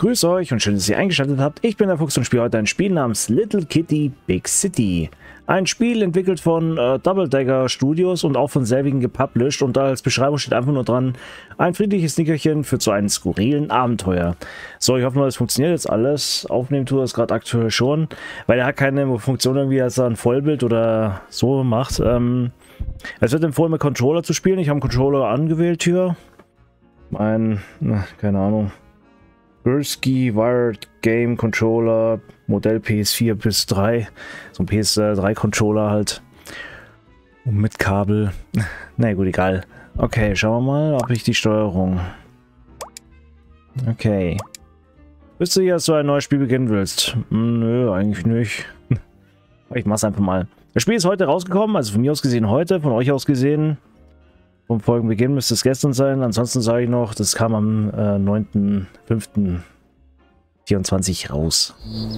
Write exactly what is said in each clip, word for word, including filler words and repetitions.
Grüß euch und schön, dass ihr eingeschaltet habt. Ich bin der Fuchs und spiele heute ein Spiel namens Little Kitty Big City. Ein Spiel entwickelt von äh, Double Dagger Studios und auch von selbigen gepublished, und da als Beschreibung steht einfach nur dran: ein friedliches Nickerchen führt zu einem skurrilen Abenteuer. So, ich hoffe mal, das funktioniert jetzt alles. Aufnehmen tut das gerade aktuell schon, weil er hat keine Funktion irgendwie, dass er ein Vollbild oder so macht. Ähm, es wird empfohlen, mit Controller zu spielen. Ich habe einen Controller angewählt hier. Mein, na, keine Ahnung. Gursky Wired Game Controller, Modell P S vier bis drei, so ein P S drei Controller halt. Und mit Kabel. Na nee, gut, egal. Okay, schauen wir mal, ob ich die Steuerung. Okay. Wisst ihr, dass du ein neues Spiel beginnen willst? Nö, eigentlich nicht. Ich mach's einfach mal. Das Spiel ist heute rausgekommen, also von mir aus gesehen heute, von euch aus gesehen. Vom Folgenbeginn müsste es gestern sein. Ansonsten sage ich noch, das kam am äh, neunten fünften vierundzwanzig raus.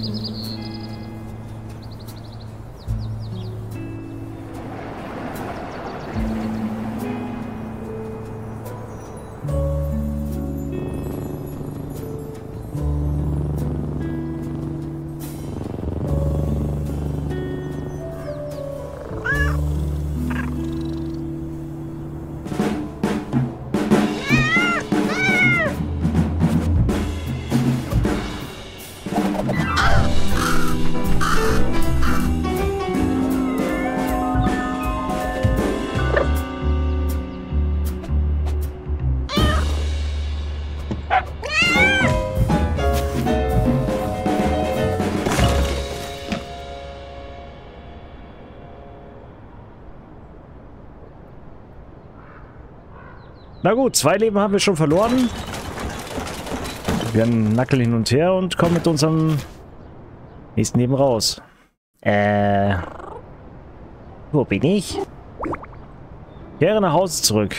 Na gut, zwei Leben haben wir schon verloren. Wir nackeln hin und her und kommen mit unserem nächsten Leben raus. Äh. Wo bin ich? Kehre nach Hause zurück.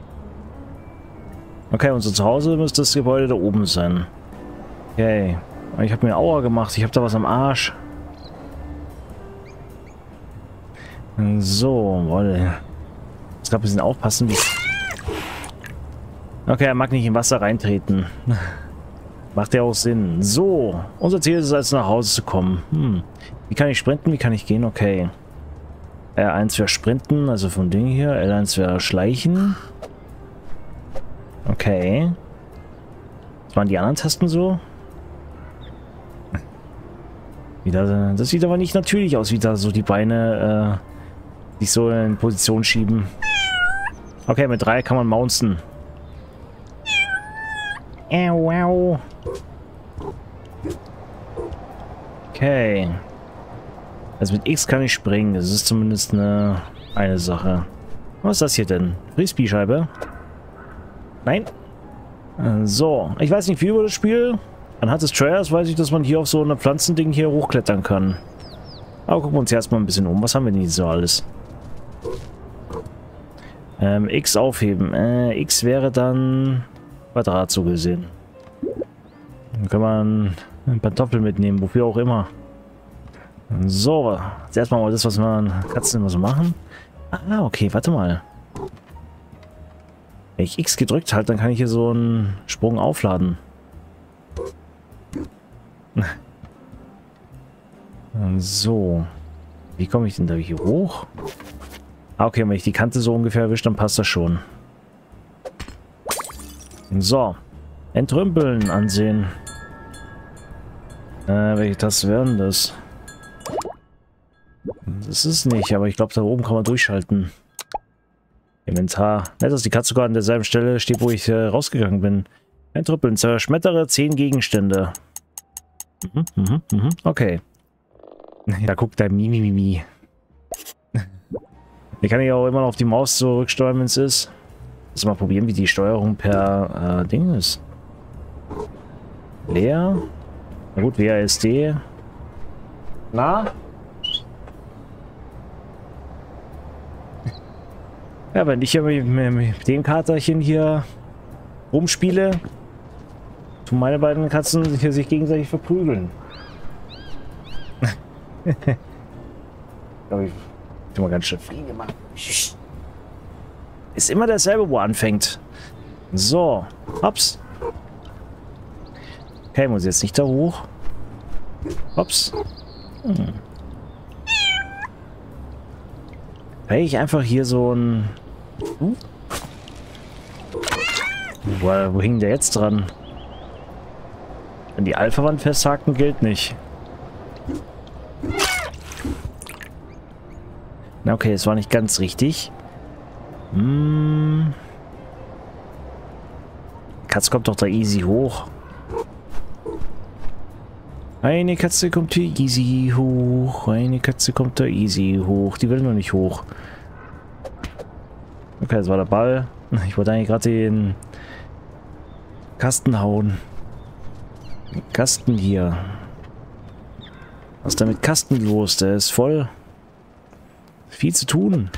Okay, unser Zuhause müsste das Gebäude da oben sein. Okay. Ich habe mir Aua gemacht. Ich habe da was am Arsch. So, warte. Jetzt gerade ein bisschen aufpassen, wie. Okay, er mag nicht in Wasser reintreten. Macht ja auch Sinn. So, unser Ziel ist es, also nach Hause zu kommen. Hm. Wie kann ich sprinten? Wie kann ich gehen? Okay. R eins wäre sprinten, also vom Ding hier. L eins wäre schleichen. Okay. Was waren die anderen Tasten so? Wieder, das sieht aber nicht natürlich aus, wie da so die Beine äh, sich so in Position schieben. Okay, mit drei kann man mounten. Äh, wow. Okay. Also mit X kann ich springen. Das ist zumindest eine, eine Sache. Was ist das hier denn? Frisbee-Scheibe? Nein. So. Ich weiß nicht viel über das Spiel. Anhand des Trailers weiß ich, dass man hier auf so eine Pflanzending hier hochklettern kann. Aber gucken wir uns erstmal ein bisschen um. Was haben wir denn hier so alles? Ähm, X aufheben. Äh, X wäre dann Quadrat so gesehen. Dann kann man ein Pantoffel mitnehmen, wofür auch immer. So, jetzt erstmal mal das, was man Katzen immer so machen. Ah, okay, warte mal. Wenn ich X gedrückt halte, dann kann ich hier so einen Sprung aufladen. So. Wie komme ich denn da hier hoch? Ah, okay, wenn ich die Kante so ungefähr erwische, dann passt das schon. So. Entrümpeln ansehen. Äh, welche Taste wären das? Das ist nicht, aber ich glaube, da oben kann man durchschalten. Inventar. Nett, dass die Katze sogar an derselben Stelle steht, wo ich äh, rausgegangen bin. Entrümpeln. Zerschmettere zehn Gegenstände. Mhm, mhm, mhm. Okay. Da guckt der Mimi Mimi. Ich kann ja auch immer noch auf die Maus zurücksteuern, wenn es ist. Lass mal probieren, wie die Steuerung per äh, Ding ist. Leer. Na gut, W A S D. Na? Ja, wenn ich ja mit, mit dem Katerchen hier rumspiele, tun meine beiden Katzen hier sich gegenseitig verprügeln. Ich glaube, ich bin mal ganz schön viel gemacht. Ist immer dasselbe, wo er anfängt. So, hops. Okay, Okay, muss jetzt nicht da hoch. Ups. Hm. Hey, ich einfach hier so ein... Uh. Wo, wo hing der jetzt dran? Wenn die Alpha-Wand festhaken, gilt nicht. Na okay, es war nicht ganz richtig. Hm. Katze kommt doch da easy hoch. Eine Katze kommt hier easy hoch. Eine Katze kommt da easy hoch. Die will nur nicht hoch. Okay, das war der Ball. Ich wollte eigentlich gerade den Kasten hauen. Den Kasten hier. Was ist da mit Kasten los? Der ist voll. Viel zu tun.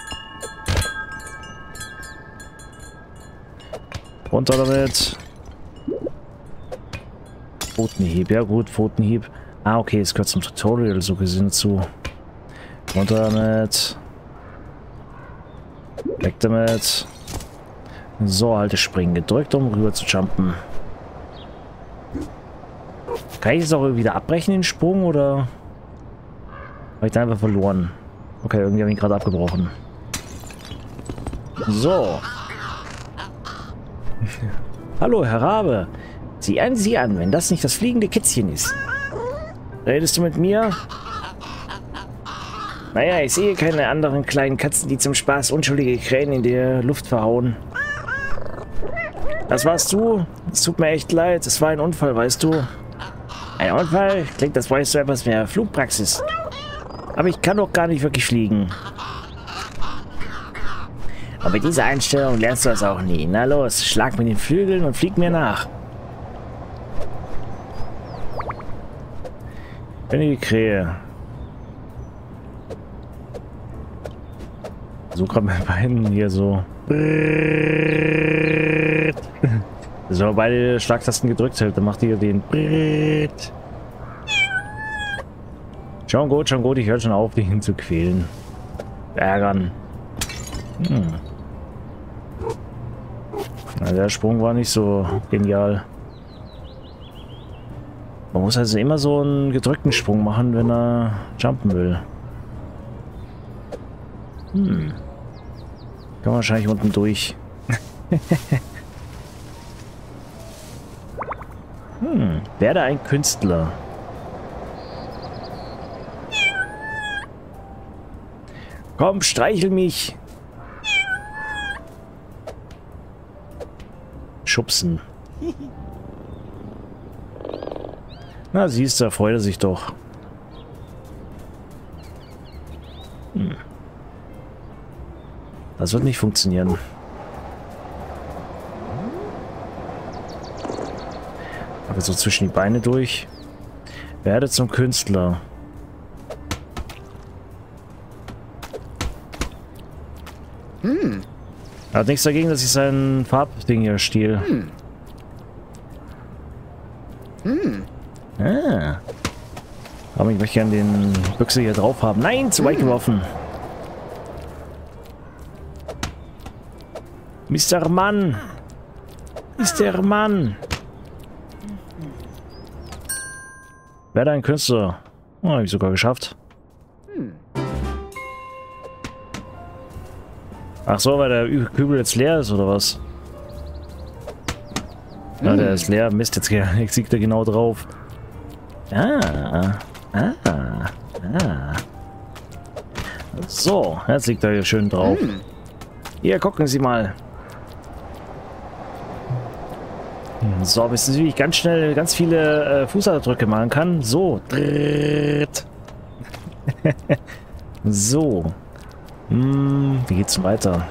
Runter damit. Pfotenhieb. Ja gut, Pfotenhieb. Ah, okay, es gehört zum Tutorial so gesehen dazu. Runter damit. Weg damit. So, halte Springen gedrückt, um rüber zu jumpen. Kann ich jetzt auch wieder abbrechen, den Sprung, oder habe ich da einfach verloren? Okay, irgendwie habe ich ihn gerade abgebrochen. So. Hallo, Herr Rabe. Sieh an, sieh an, wenn das nicht das fliegende Kätzchen ist. Redest du mit mir? Naja, ich sehe keine anderen kleinen Katzen, die zum Spaß unschuldige Krähen in der Luft verhauen. Das warst du? Es tut mir echt leid, es war ein Unfall, weißt du? Ein Unfall? Klingt, das weißt du etwas mehr Flugpraxis. Aber ich kann doch gar nicht wirklich fliegen. Aber mit dieser Einstellung lernst du das auch nie. Na los, schlag mit den Flügeln und flieg mir nach. Könige Krähe. So gerade mit beiden hier so. So, wenn beide Schlagtasten gedrückt hält, dann macht ihr den. Schon gut, schon gut, ich höre schon auf, dich hinzuquälen. Ärgern. Hm. Na, der Sprung war nicht so genial. Man muss also immer so einen gedrückten Sprung machen, wenn er jumpen will. Hm. Kann man wahrscheinlich unten durch. Hm. Werde ein Künstler. Komm, streichel mich. Schubsen. Na, siehst du, da freut er sich doch. Hm. Das wird nicht funktionieren. Aber so zwischen die Beine durch. Werde zum Künstler. Hm. Er hat nichts dagegen, dass ich sein Farbding hier stehle. Hm. Hm. Ah. Aber ich möchte gerne den Büchse hier drauf haben. Nein, zu weit hm. geworfen. Mister Mann. Mister Mann. Werde ein Künstler. Oh, habe ich sogar geschafft. Hm. Ach so, weil der Kübel jetzt leer ist, oder was? Hm. Ja, der ist leer. Mist, jetzt, jetzt liegt er genau drauf. Ah. Ah. Ah. So, jetzt liegt er hier schön drauf. Hm. Hier, gucken Sie mal. So, wissen Sie, wie ich ganz schnell ganz viele äh, Fußabdrücke machen kann? So. So. Hm, wie geht's denn weiter?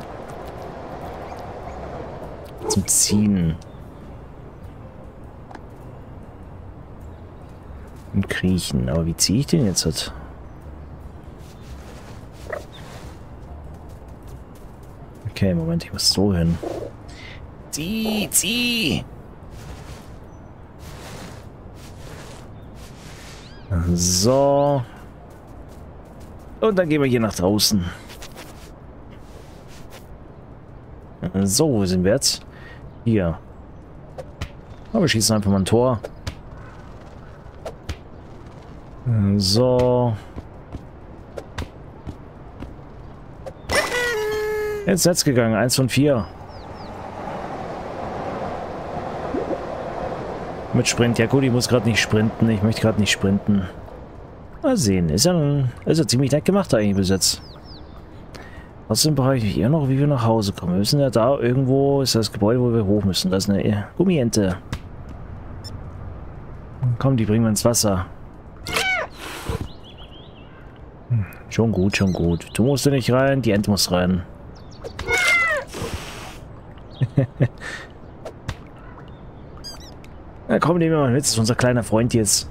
Zum Ziehen. Und kriechen. Aber wie ziehe ich den jetzt halt? Okay, Moment, ich muss so hin. Zieh, zieh! So. Und dann gehen wir hier nach draußen. So, wo sind wir jetzt? Hier. Aber wir schießen einfach mal ein Tor. So. Ins Netz gegangen. Eins von vier. Mit Sprint. Ja gut, ich muss gerade nicht sprinten. Ich möchte gerade nicht sprinten. Mal sehen. Ist ja, ist ja ziemlich nett gemacht eigentlich bis jetzt. Außerdem brauche ich eher noch, wie wir nach Hause kommen. Wir müssen ja da irgendwo, ist das Gebäude, wo wir hoch müssen. Das ist eine Gummiente. Komm, die bringen wir ins Wasser. Hm, schon gut, schon gut. Du musst ja nicht rein, die Ente muss rein. Na komm, nehmen wir mal mit. Das ist unser kleiner Freund jetzt.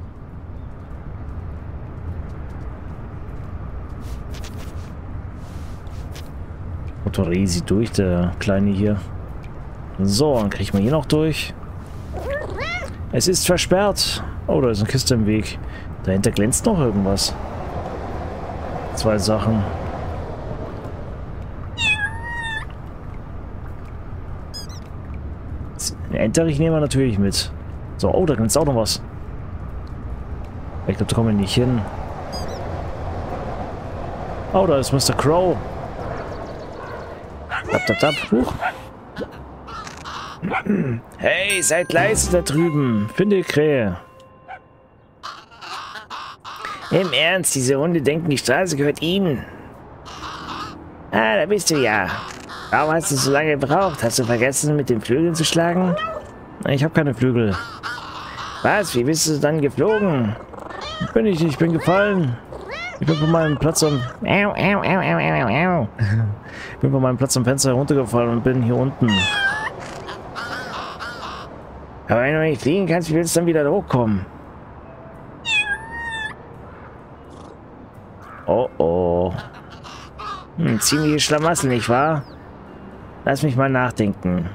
Motorisi durch, der Kleine hier. So, dann kriegen wir hier noch durch. Es ist versperrt. Oh, da ist eine Kiste im Weg. Dahinter glänzt noch irgendwas. Zwei Sachen. Den Enterich nehmen wir natürlich mit. So, oh, da glänzt auch noch was. Ich glaube, da kommen wir nicht hin. Oh, da ist Mister Crow. Tap, tap, tap. Huch. Hey, seid leise da drüben. Finde Krähe. Im Ernst, diese Hunde denken, die Straße gehört ihnen. Ah, da bist du ja. Warum hast du so lange gebraucht? Hast du vergessen, mit den Flügeln zu schlagen? Ich habe keine Flügel. Was? Wie bist du dann geflogen? Bin ich nicht, ich bin gefallen. Ich bin von meinem Platz am... Au, au, au, au, au, au. Ich bin von meinem Platz am Fenster heruntergefallen und bin hier unten. Aber wenn du nicht fliegen kannst, wie willst du dann wieder hochkommen? Oh oh. Hm, ziemliche Schlamassel, nicht wahr? Lass mich mal nachdenken.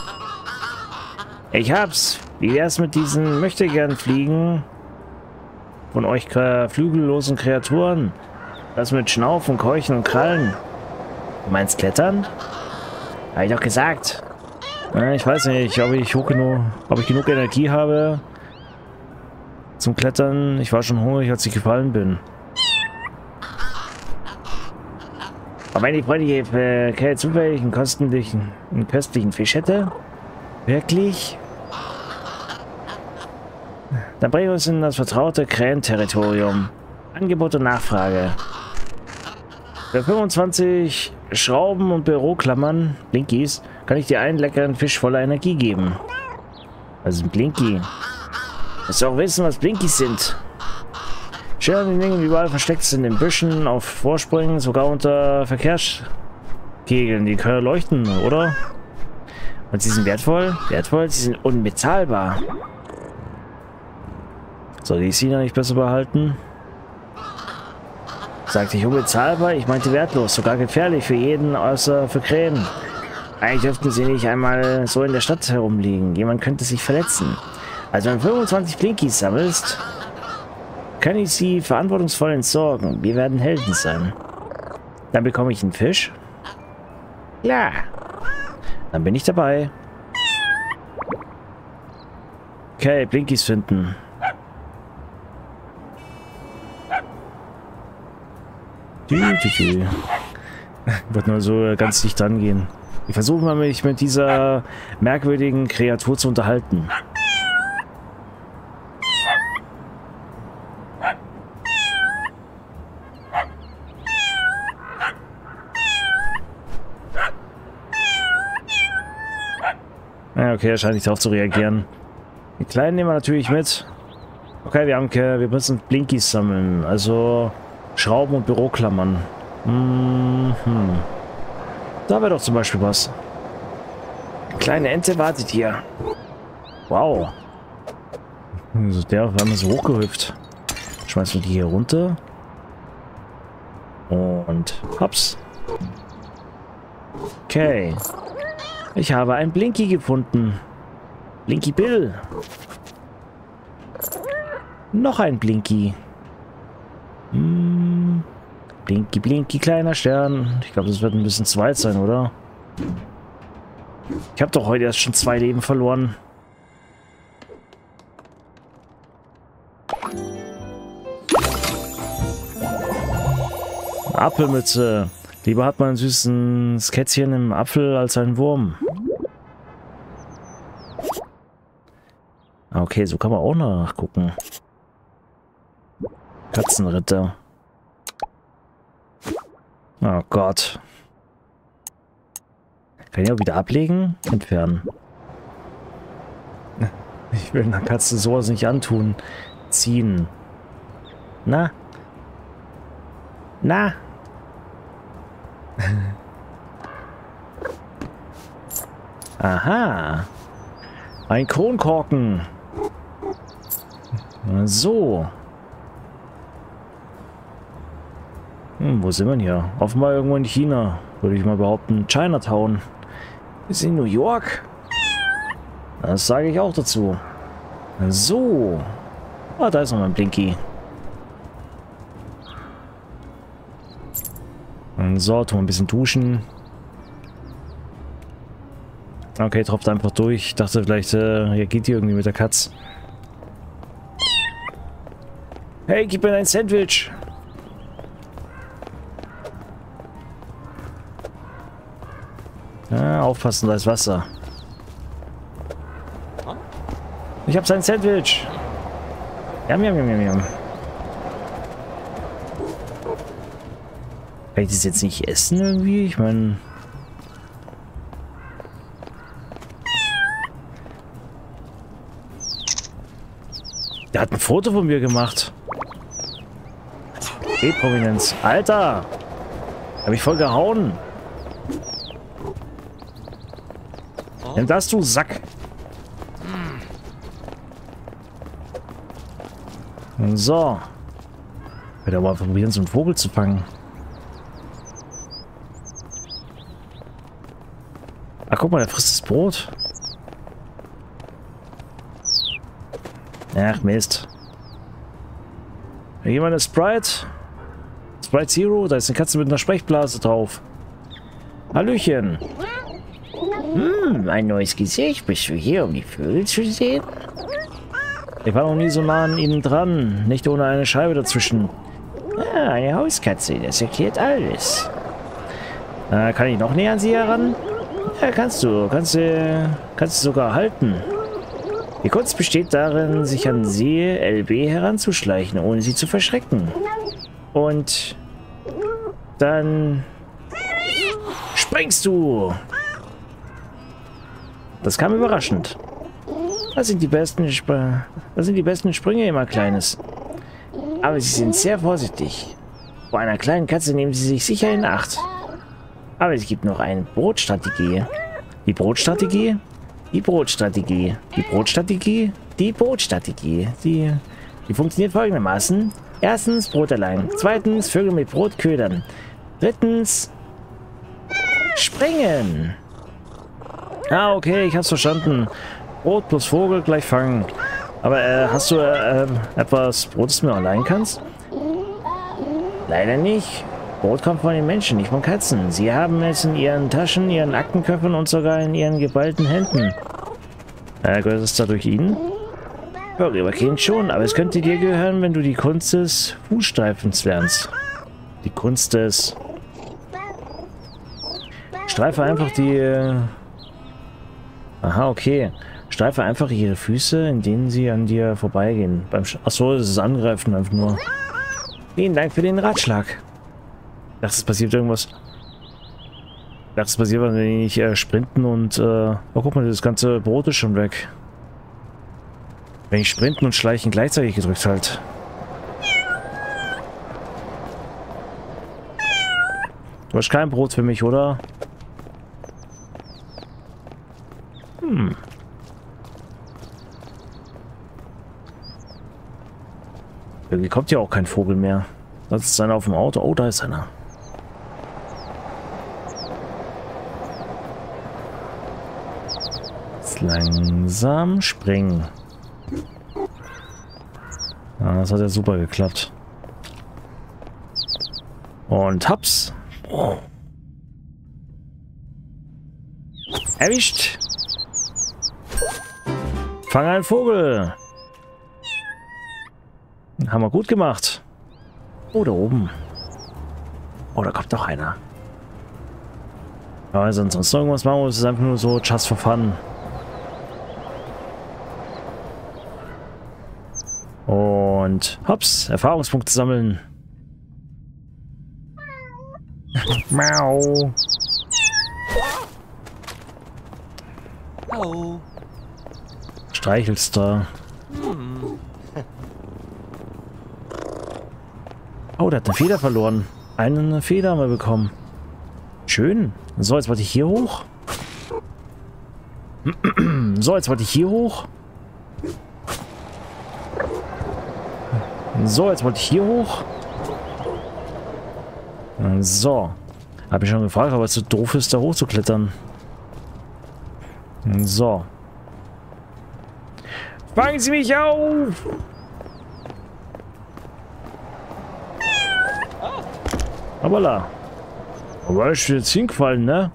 Ich hab's. Wie wär's mit diesen möchtegern Fliegen von euch flügellosen Kreaturen? Was mit Schnaufen, Keuchen und Krallen? Du meinst Klettern? Hab ich doch gesagt. Ich weiß nicht, ob ich hoch genug, ob ich genug Energie habe zum Klettern. Ich war schon hungrig, als ich gefallen bin. Aber wenn die freundliche Kerl zufällig einen köstlichen, einen köstlichen Fisch hätte? Wirklich? Dann bringen wir uns in das vertraute Krähenterritorium. Angebot und Nachfrage. Für fünfundzwanzig Schrauben und Büroklammern, Blinkies, kann ich dir einen leckeren Fisch voller Energie geben. Also ein Blinky. Willst du auch wissen, was Blinkies sind? Schön, die Dinge überall versteckt sind, in den Büschen, auf Vorsprüngen, sogar unter Verkehrskegeln. Die können leuchten, oder? Und sie sind wertvoll? Wertvoll? Sie sind unbezahlbar. Soll ich sie noch nicht besser behalten? Sagte ich unbezahlbar? Ich meinte wertlos, sogar gefährlich für jeden, außer für Krähen. Eigentlich dürften sie nicht einmal so in der Stadt herumliegen. Jemand könnte sich verletzen. Also wenn du fünfundzwanzig Blinkies sammelst, kann ich sie verantwortungsvoll entsorgen. Wir werden Helden sein. Dann bekomme ich einen Fisch. Ja. Dann bin ich dabei. Okay, Blinkies finden. Dü, dü, dü. Ich wollte nur so ganz dicht dran gehen. Ich versuche mal, mich mit dieser merkwürdigen Kreatur zu unterhalten. Ja, okay, er scheint nicht darauf zu reagieren. Die Kleinen nehmen wir natürlich mit. Okay, wir haben, wir müssen Blinkies sammeln. Also Schrauben und Büroklammern. Mhm. Da wäre doch zum Beispiel was. Eine kleine Ente wartet hier. Wow. Also der auf einmal so hochgehüpft. Schmeißen wir die hier runter. Und hops. Okay. Ich habe ein Blinky gefunden. Blinky Bill. Noch ein Blinky. Hm. Blinky, Blinky, kleiner Stern. Ich glaube, das wird ein bisschen zu weit sein, oder? Ich habe doch heute erst schon zwei Leben verloren. Apfelmütze. Lieber hat man ein süßes Kätzchen im Apfel als einen Wurm. Okay, so kann man auch nachgucken. Katzenritter. Oh Gott. Kann ich auch wieder ablegen? Entfernen. Ich will einer Katze sowas nicht antun. Ziehen. Na? Na? Aha. Ein Kronkorken. So. Hm, wo sind wir denn hier? Offenbar irgendwo in China, würde ich mal behaupten. Chinatown. Ist in New York? Das sage ich auch dazu. So. Ah, da ist noch mein Blinky. Und so, tun wir ein bisschen duschen. Okay, tropft einfach durch. Ich dachte vielleicht, äh, hier geht die irgendwie mit der Katz. Hey, gib mir ein Sandwich. Ja, aufpassen, da ist Wasser. Ich hab sein Sandwich. Jam, jam, jam, jam, jam. Kann ich das jetzt nicht essen irgendwie? Ich meine... Der hat ein Foto von mir gemacht. E-Prominenz. Alter! Hab ich voll gehauen. Nimm das, du Sack. So. Ich werde aber probieren, so einen Vogel zu fangen. Ach, guck mal, der frisst das Brot. Ach, Mist. Hier jemand eine Sprite? Sprite Zero? Da ist eine Katze mit einer Sprechblase drauf. Hallöchen. Hm, ein neues Gesicht. Bist du hier, um die Vögel zu sehen? Ich war noch nie so nah an ihnen dran. Nicht ohne eine Scheibe dazwischen. Ah, eine Hauskatze. Das erklärt alles. Äh, kann ich noch näher an sie heran? Ja, kannst du. Kannst du, kannst du sogar halten. Die Kunst besteht darin, sich an sie, L B, heranzuschleichen, ohne sie zu verschrecken. Und dann springst du. Das kam überraschend. Das sind die besten, Sp das sind die besten Sprünge immer, Kleines. Aber sie sind sehr vorsichtig. Vor einer kleinen Katze nehmen sie sich sicher in Acht. Aber es gibt noch eine Brotstrategie. Die Brotstrategie? Die Brotstrategie. Die Brotstrategie? Die Brotstrategie. Die, die funktioniert folgendermaßen. Erstens Brot allein. Zweitens Vögel mit Brot ködern. Drittens springen. Ah, okay, ich hab's verstanden. Brot plus Vogel gleich fangen. Aber äh, hast du äh, äh, etwas Brot, das du mir allein kannst? Leider nicht. Brot kommt von den Menschen, nicht von Katzen. Sie haben es in ihren Taschen, ihren Aktenköpfen und sogar in ihren geballten Händen. Äh, gehört es dadurch ihnen? Vorübergehend schon, aber es könnte dir gehören, wenn du die Kunst des Fußstreifens lernst. Die Kunst des... Streife einfach die... Äh Aha, okay. Streife einfach ihre Füße, in denen sie an dir vorbeigehen. Beim Sch Achso, das ist Angreifen einfach nur. Vielen Dank für den Ratschlag. Ich dachte, es passiert irgendwas. Ich dachte, es passiert, wenn ich äh, sprinten und... Äh oh, guck mal, das ganze Brot ist schon weg. Wenn ich sprinten und schleichen gleichzeitig gedrückt halt. Du hast kein Brot für mich, oder? Hm. Irgendwie kommt ja auch kein Vogel mehr. Das ist einer auf dem Auto. Oh, da ist einer. Jetzt langsam springen. Ja, das hat ja super geklappt. Und haps. Oh. Erwischt. Fang einen Vogel. Haben wir gut gemacht. Oh, da oben. Oh, da kommt noch einer. Aber sonst sonst irgendwas machen, es ist einfach nur so just for fun. Und hops, Erfahrungspunkte sammeln. Mau. Oh. Streichelst da. Oh, der hat eine Feder verloren. Eine Feder haben wir bekommen. Schön. So, jetzt wollte ich hier hoch. So, jetzt wollte ich hier hoch. So, jetzt wollte ich hier hoch. So. Habe ich schon gefragt, aber es so doof ist, da hochzuklettern. So. Fangen Sie mich auf! Hoppala. Aber ich bin jetzt hingefallen, ne?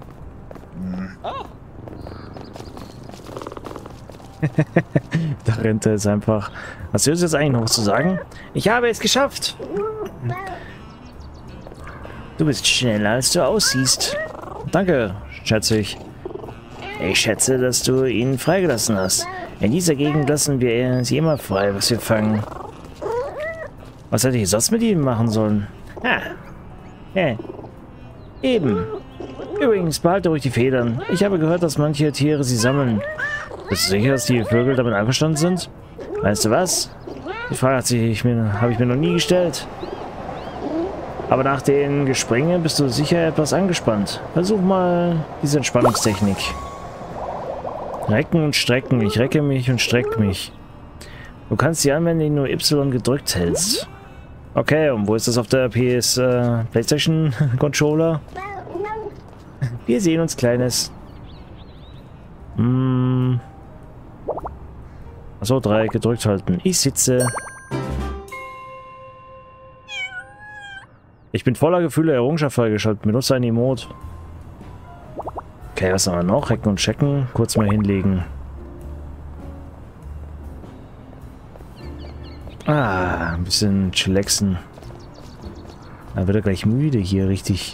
Da rennt er jetzt einfach. Was ist jetzt eigentlich noch zu sagen? Ich habe es geschafft. Du bist schneller, als du aussiehst. Danke, schätze ich. Ich schätze, dass du ihn freigelassen hast. In dieser Gegend lassen wir sie immer frei, was wir fangen. Was hätte ich sonst mit ihm machen sollen? Ah. Hä. Eben. Übrigens, behalte ruhig die Federn. Ich habe gehört, dass manche Tiere sie sammeln. Bist du sicher, dass die Vögel damit einverstanden sind? Weißt du was? Die Frage hat sich ich mir, habe ich mir noch nie gestellt. Aber nach den Gesprächen bist du sicher etwas angespannt. Versuch mal diese Entspannungstechnik. Recken und strecken. Ich recke mich und strecke mich. Du kannst sie anwenden, indem du Y gedrückt hältst. Okay, und wo ist das auf der P S äh, PlayStation Controller? Wir sehen uns, Kleines. Hm. Achso, Dreieck gedrückt halten. Ich sitze. Ich bin voller Gefühle, Errungenschaft freigeschaltet. Benutze ein Emote. Okay, was haben wir noch? Recken und checken. Kurz mal hinlegen. Ah, ein bisschen chillaxen. Da wird er gleich müde hier, richtig.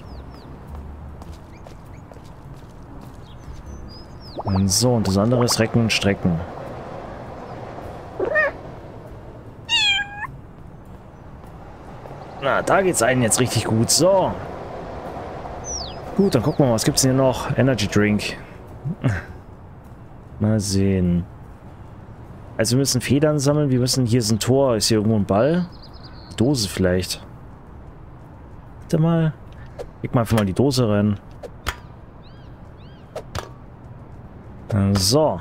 Und so, und das andere ist Recken und Strecken. Na, da geht's einem jetzt richtig gut. So. Gut, dann gucken wir mal, was gibt's denn hier noch? Energy Drink. Mal sehen. Also wir müssen Federn sammeln. Wir müssen... Hier ist ein Tor. Ist hier irgendwo ein Ball? Dose vielleicht. Warte mal. Leg mal einfach mal die Dose rein. So.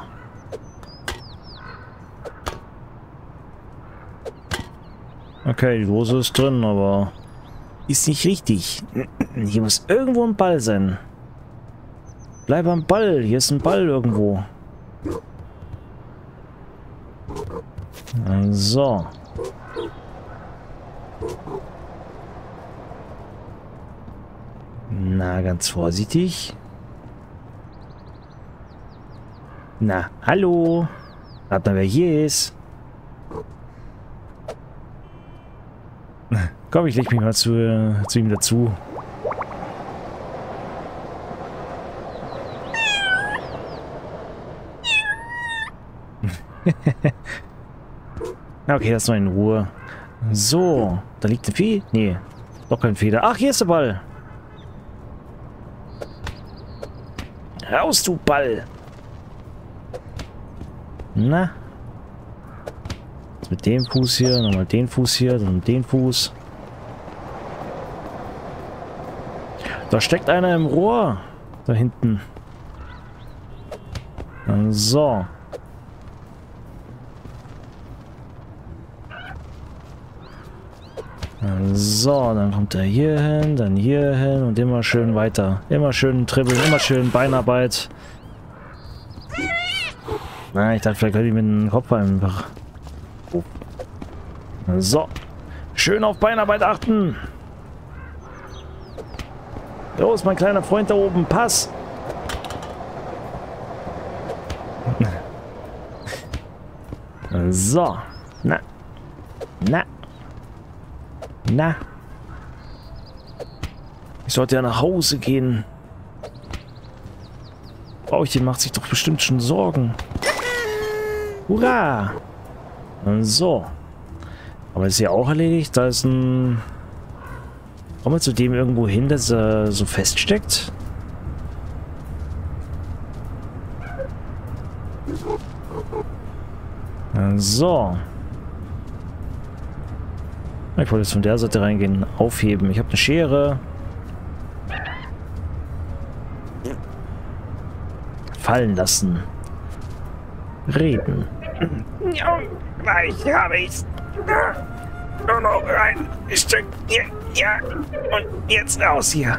Okay, die Dose ist drin, aber... Ist nicht richtig. Hier muss irgendwo ein Ball sein. Bleib am Ball. Hier ist ein Ball irgendwo. So. Na, ganz vorsichtig. Na, hallo. Rat mal, wer hier ist. Komm, ich leg mich mal zu, äh, zu ihm dazu. Okay, das ist noch in Ruhe. So, da liegt ein Vieh. Nee, doch kein Feder. Ach, hier ist der Ball. Raus, du Ball. Na. Jetzt mit dem Fuß hier, nochmal den Fuß hier, dann den Fuß. Da steckt einer im Rohr. Da hinten. So. So, dann kommt er hier hin, dann hier hin und immer schön weiter. Immer schön dribbeln, immer schön Beinarbeit. Na, ich dachte, vielleicht könnte ich mit dem Kopf einfach. So. Schön auf Beinarbeit achten. Los, mein kleiner Freund da oben, pass. So. Na. Na. Na. Ich sollte ja nach Hause gehen. Frauchen macht sich doch bestimmt schon Sorgen. Hurra! So. Aber ist ja auch erledigt. Da ist ein... Kommen wir zu dem irgendwo hin, dass er so feststeckt? So. Ich wollte jetzt von der Seite reingehen. Aufheben. Ich habe eine Schere. Fallen lassen. Reden. Ja, gleich habe ich's. Nur noch ein Stück. Ja, ja. Und jetzt raus hier.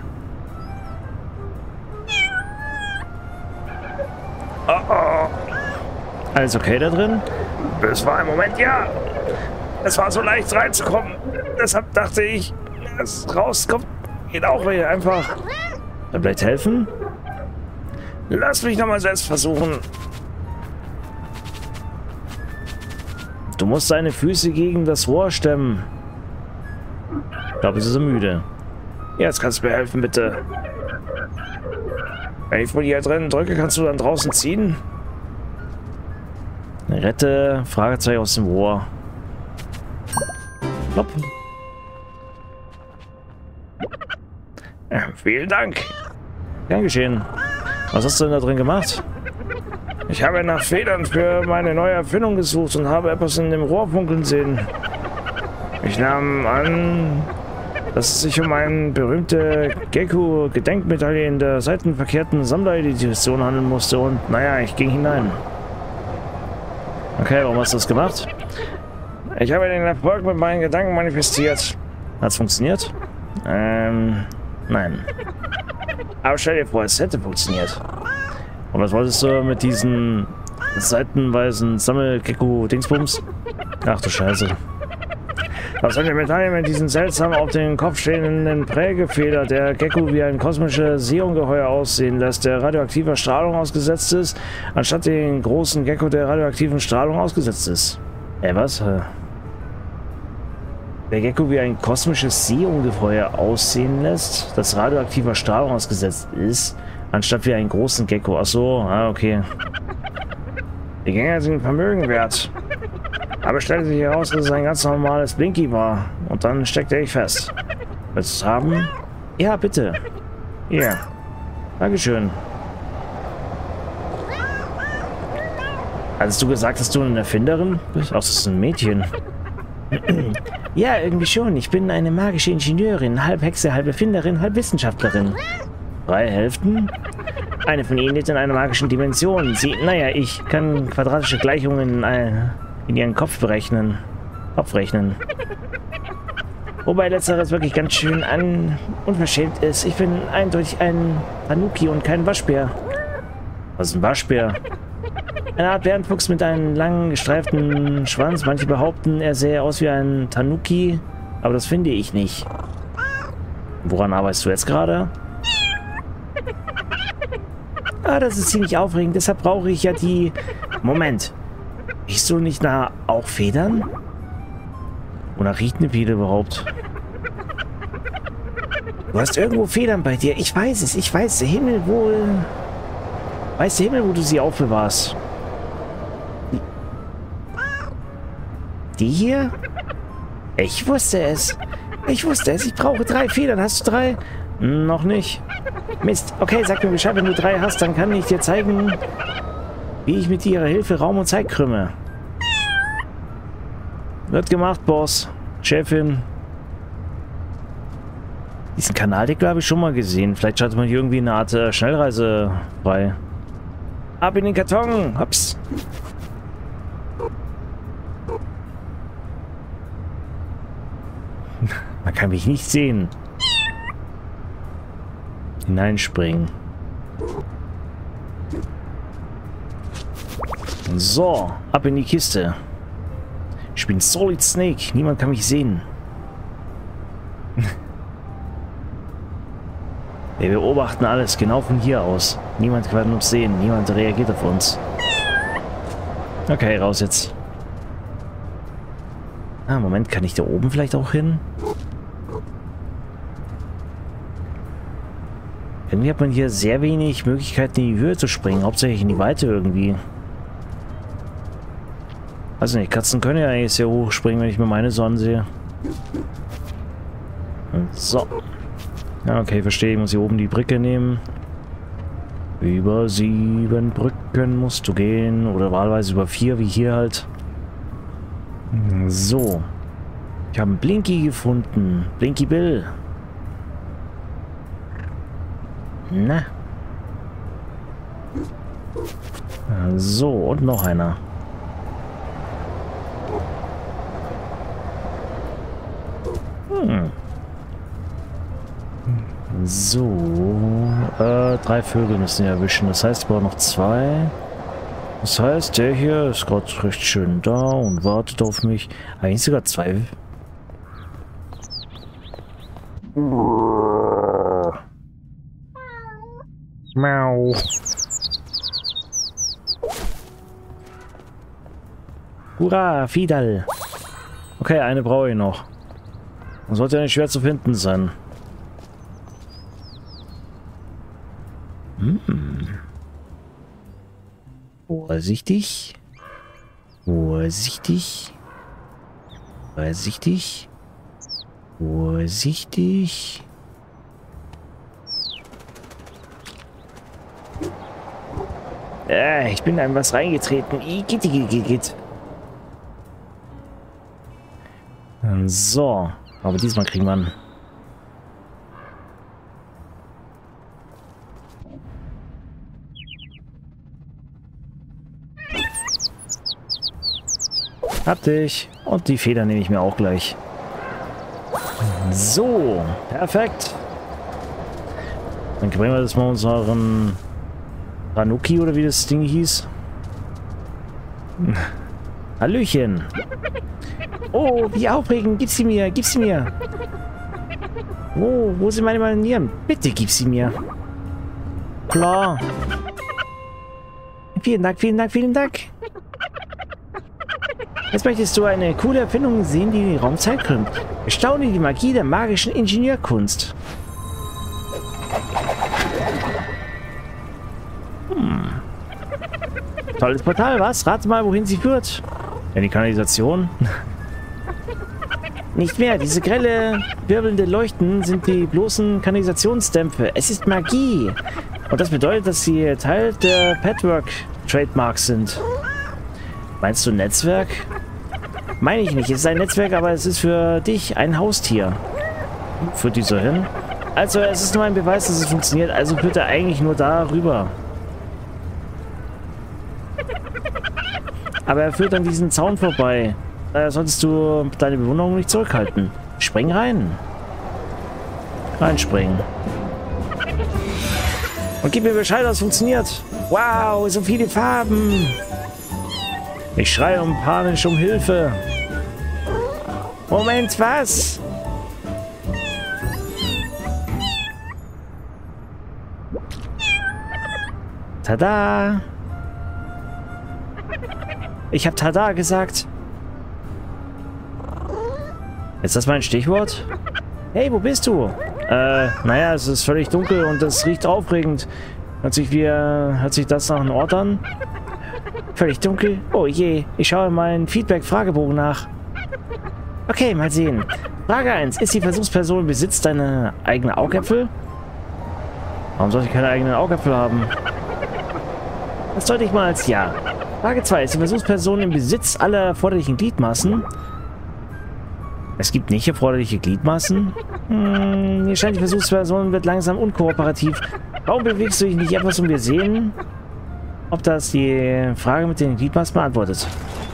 Oh oh. Alles okay da drin? Das war ein Moment, ja. Es war so leicht reinzukommen. Deshalb dachte ich, dass es rauskommt. Geht auch wieder einfach. Dann vielleicht helfen? Lass mich nochmal selbst versuchen. Du musst deine Füße gegen das Rohr stemmen. Ich glaube, es ist so müde. Jetzt kannst du mir helfen, bitte. Wenn ich von hier drin drücke, kannst du dann draußen ziehen? Rette Fragezeichen aus dem Rohr. Plopp. Ja, vielen Dank. Gern geschehen. Was hast du denn da drin gemacht? Ich habe nach Federn für meine neue Erfindung gesucht und habe etwas in dem Rohr funkeln sehen. Ich nahm an, dass es sich um eine berühmte Gecko-Gedenkmedaille in der seitenverkehrten Sammleredition handeln musste und naja, ich ging hinein. Okay, warum hast du das gemacht? Ich habe den Erfolg mit meinen Gedanken manifestiert. Hat's funktioniert? Ähm, nein. Aber stell dir vor, es hätte funktioniert. Und was wolltest du mit diesen seitenweisen Sammel-Gecko-Dingsbums? Ach du Scheiße. Was soll die Medaille mit diesen seltsam auf den Kopf stehenden Prägefeder, der Gecko wie ein kosmisches Seeungeheuer aussehen lässt, der radioaktiver Strahlung ausgesetzt ist, anstatt den großen Gecko, der radioaktiven Strahlung ausgesetzt ist? Äh, was? Der Gecko wie ein kosmisches Seeungeheuer aussehen lässt, das radioaktiver Strahlung ausgesetzt ist, anstatt wie einen großen Gecko. Ach so, ah, okay. Die Gänger sind Vermögen wert. Aber stellte sich heraus, dass es ein ganz normales Blinky war. Und dann steckte ich fest. Willst du es haben? Ja, bitte. Hier. Dankeschön. Hattest du gesagt, dass du eine Erfinderin bist? Ach, das ist ein Mädchen. Ja, irgendwie schon. Ich bin eine magische Ingenieurin. Halb Hexe, halb Erfinderin, halb Wissenschaftlerin. Drei Hälften? Eine von ihnen lebt in einer magischen Dimension. Sie, naja, ich kann quadratische Gleichungen in, in ihren Kopf berechnen. Kopf rechnen. Wobei letzteres wirklich ganz schön an unverschämt ist. Ich bin eindeutig ein Tanuki und kein Waschbär. Was ist ein Waschbär? Eine Art Bärenfuchs mit einem langen, gestreiften Schwanz. Manche behaupten, er sähe aus wie ein Tanuki, aber das finde ich nicht. Woran arbeitest du jetzt gerade? Ah, das ist ziemlich aufregend. Deshalb brauche ich ja die... Moment. Riechst du nicht nach auch Federn? Oder riecht eine Feder überhaupt? Du hast irgendwo Federn bei dir. Ich weiß es. Ich weiß. Der Himmel wohl... Weiß der Himmel, wo du sie aufbewahrst. Die hier? Ich wusste es. Ich wusste es. Ich brauche drei Federn. Hast du drei? Noch nicht. Mist. Okay, sag mir Bescheid, wenn du drei hast, dann kann ich dir zeigen, wie ich mit ihrer Hilfe Raum und Zeit krümme. Wird gemacht, Boss. Chefin. Diesen Kanaldeck habe ich schon mal gesehen. Vielleicht schaltet man hier irgendwie eine Art äh, Schnellreise frei. Ab in den Karton. Hops. Man kann mich nicht sehen. Hineinspringen. So, ab in die Kiste. Ich bin Solid Snake. Niemand kann mich sehen. Wir beobachten alles genau von hier aus. Niemand kann uns sehen. Niemand reagiert auf uns. Okay, raus jetzt. Ah, Moment, kann ich da oben vielleicht auch hin? Irgendwie hat man hier sehr wenig Möglichkeiten, in die Höhe zu springen. Hauptsächlich in die Weite irgendwie. Weiß nicht, Katzen können ja eigentlich sehr hoch springen, wenn ich mir meine so ansehe. So. Ja, okay, verstehe. Ich muss hier oben die Brücke nehmen. Über sieben Brücken musst du gehen. Oder wahlweise über vier, wie hier halt. So. Ich habe einen Blinky gefunden. Blinky Bill. Na. So, und noch einer. Hm. So. Äh, drei Vögel müssen wir erwischen. Das heißt, ich brauche noch zwei. Das heißt, der hier ist gerade recht schön da und wartet auf mich. Eigentlich sogar zwei. Miau. Hurra, Fidel. Okay, eine brauche ich noch. Das sollte ja nicht schwer zu finden sein. Hm. Vorsichtig. Vorsichtig. Vorsichtig. Vorsichtig. Äh, ich bin in was reingetreten. Igitt, igitt, igitt. So. Aber diesmal kriegen wir ihn. Hab dich. Und die Feder nehme ich mir auch gleich. So. Perfekt. Dann bringen wir das mal unseren Tanuki oder wie das Ding hieß. Hallöchen. Oh, wie aufregend. Gib sie mir. Gib sie mir. Oh, wo sind meine Manieren? Bitte gib sie mir. Klar. Vielen Dank, vielen Dank, vielen Dank. Jetzt möchtest du eine coole Erfindung sehen, die den Raum Zeit krümmt. Erstaune die Magie der magischen Ingenieurkunst. Hm. Tolles Portal, was? Rate mal, wohin sie führt. Ja, die Kanalisation. Nicht mehr. Diese grelle, wirbelnde Leuchten sind die bloßen Kanalisationsdämpfe. Es ist Magie. Und das bedeutet, dass sie Teil der Patchwork-Trademarks sind. Meinst du Netzwerk? Meine ich nicht. Es ist ein Netzwerk, aber es ist für dich ein Haustier. Führt dieser hin? Also, es ist nur ein Beweis, dass es funktioniert. Also führt er eigentlich nur darüber. Aber er führt an diesen Zaun vorbei. Daher solltest du deine Bewunderung nicht zurückhalten. Spring rein. Reinspringen. Und gib mir Bescheid, dass es funktioniert. Wow, so viele Farben. Ich schreie um panisch um Hilfe. Moment, was? Tada! Ich habe Tada gesagt. Ist das mein Stichwort? Hey, wo bist du? Äh, naja, es ist völlig dunkel und es riecht aufregend. Hört sich wie, hört sich das nach einem Ort an? Völlig dunkel? Oh je, ich schaue meinen Feedback-Fragebogen nach. Okay, mal sehen. Frage eins. Ist die Versuchsperson im Besitz deiner eigenen Augäpfel? Warum sollte ich keine eigenen Augäpfel haben? Das deute ich mal als Ja. Frage zwei. Ist die Versuchsperson im Besitz aller erforderlichen Gliedmaßen? Es gibt nicht erforderliche Gliedmaßen? Hm, mir scheint, die Versuchsperson wird langsam unkooperativ. Warum bewegst du dich nicht etwas, um wir sehen, ob das die Frage mit den Gliedmaßen beantwortet?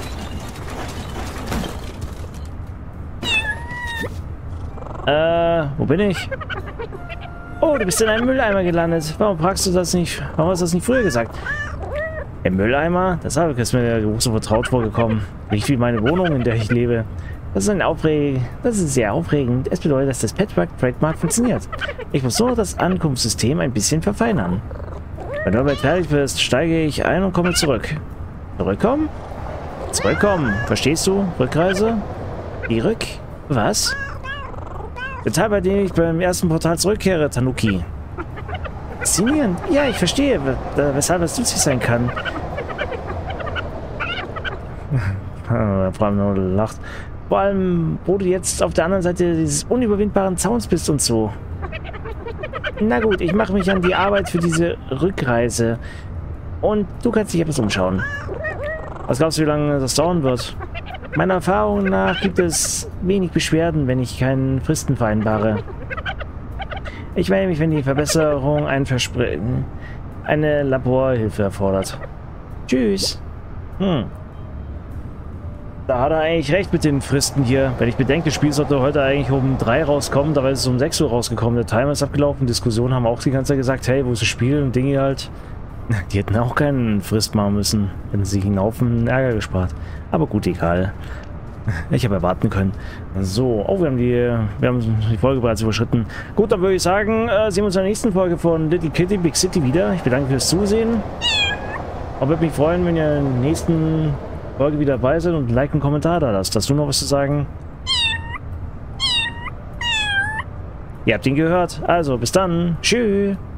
Äh, wo bin ich? Oh, du bist in einem Mülleimer gelandet. Warum fragst du das nicht? Warum hast du das nicht früher gesagt? Im Mülleimer? Das ist mir so vertraut vorgekommen. Nicht wie meine Wohnung, in der ich lebe. Das ist ein aufregend. Das ist sehr aufregend. Es bedeutet, dass das Patchwork Trademark funktioniert. Ich muss nur noch das Ankunftssystem ein bisschen verfeinern. Wenn du damit fertig bist, steige ich ein und komme zurück. Zurückkommen? Zurückkommen. Verstehst du? Rückreise? Die Rück? Was? Der Teil, bei dem ich beim ersten Portal zurückkehre, Tanuki. Faszinierend. Ja, ich verstehe, weshalb es nützlich sein kann. Vor allem nur lacht. Vor allem, wo du jetzt auf der anderen Seite dieses unüberwindbaren Zauns bist und so. Na gut, ich mache mich an die Arbeit für diese Rückreise. Und du kannst dich etwas umschauen. Was glaubst du, wie lange das dauern wird? Meiner Erfahrung nach gibt es wenig Beschwerden, wenn ich keinen Fristen vereinbare. Ich melde mich, wenn die Verbesserung ein Versprechen, eine Laborhilfe erfordert. Tschüss. Hm. Da hat er eigentlich recht mit den Fristen hier. Wenn ich bedenke, das Spiel sollte heute eigentlich um drei rauskommen, dabei ist es um sechs Uhr rausgekommen. Der Timer ist abgelaufen. Diskussionen haben auch die ganze Zeit gesagt, hey, wo ist das Spiel? Und Dinge halt. Die hätten auch keinen Frist machen müssen, wenn sie sich einen Haufen Ärger gespart. Aber gut, egal. Ich habe erwarten können. So, oh, wir haben die, wir haben die Folge bereits überschritten. Gut, dann würde ich sagen, äh, sehen wir uns in der nächsten Folge von Little Kitty Big City wieder. Ich bedanke mich fürs Zusehen. Und würde mich freuen, wenn ihr in der nächsten Folge wieder dabei seid und ein Like und Kommentar da lasst. Hast du noch was zu sagen? Ihr habt ihn gehört. Also, bis dann. Tschüss.